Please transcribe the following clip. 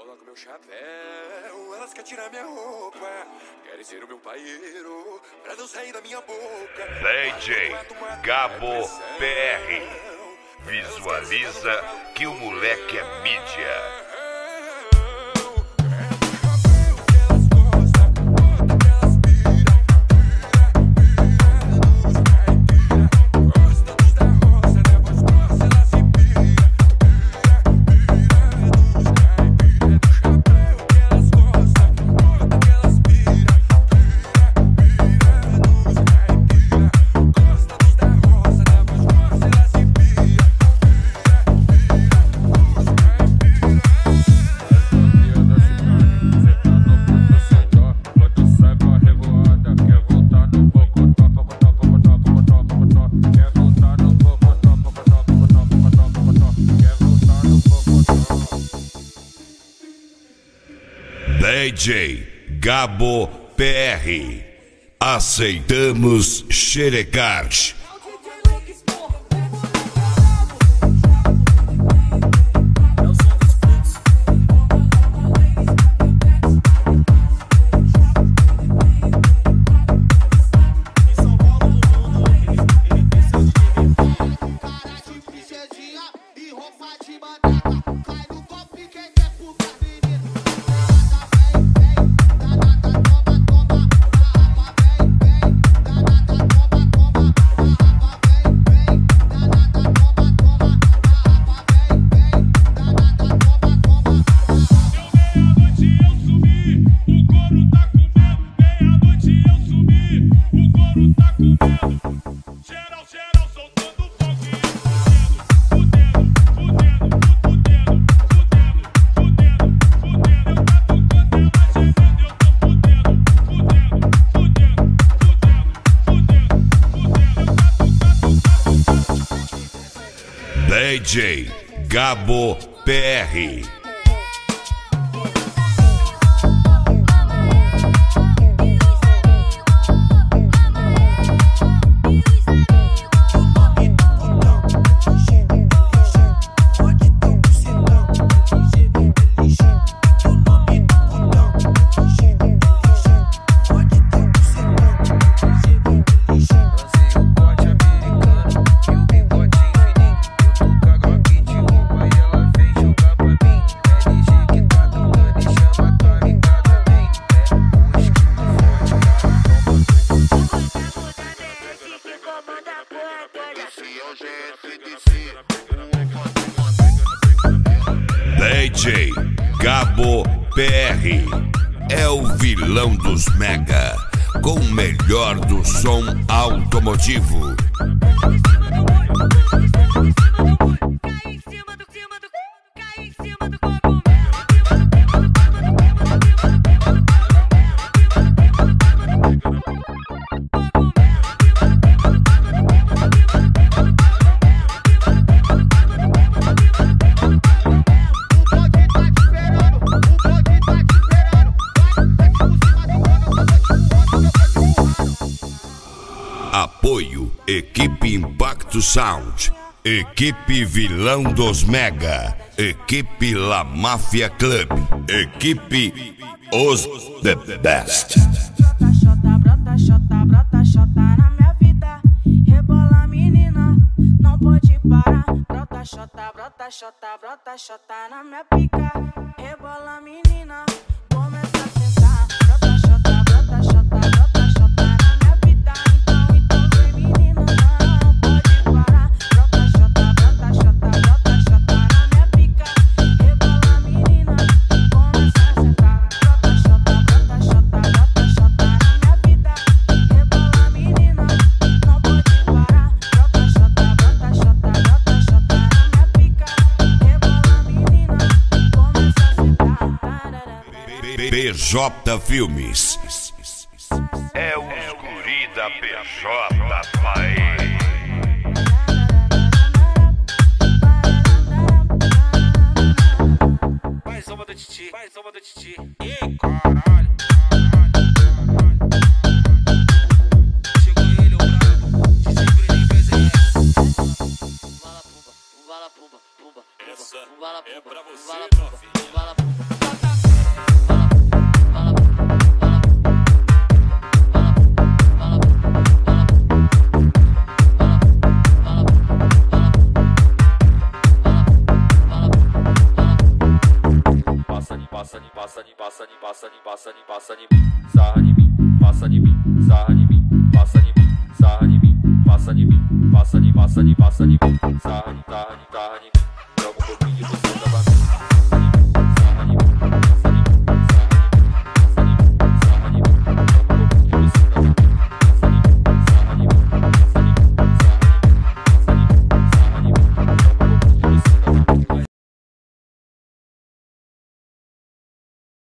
Coloca meu chapéu, elas querem tirar minha roupa, querem ser o meu paieiro, pra não sair da minha boca. DJ Gabo PR. Visualiza que o moleque é mídia. DJ Gabo PR. Aceitamos xerecar. DJ Gabo PR. DJ Gabo PR é o vilão dos Mega, com o melhor do som automotivo. Apoio Equipe Impacto Sound, Equipe Vilão dos Mega, Equipe La Máfia Club, Equipe Os The Best. Brota xota na minha vida, rebola menina, não pode parar. Brota xota na minha pica, rebola menina, começa a sentar. Brota xota na minha vida, então vem menina, não pode parar. Brota xota na minha pica, rebola menina, começa a sentar. Brota xota na minha vida, rebola menina, não pode parar. Brota xota na minha pica, rebola menina, começa a sentar. PJ Filmes. É o guri da PJ, pai. Mais uma do Titi. Ih, caralho. Chegou ele, o brabo. DJ Bruninho fez Vala pumba, pumba, pumba. Essa Vala é pumba, pra você, vala pumba, novinha. vala pumba. passa em mim, sarra em mim, passa em mim, sarra em mim, passa em mim, sarra em mim, passa em mim, passa em mim, sarra em mim,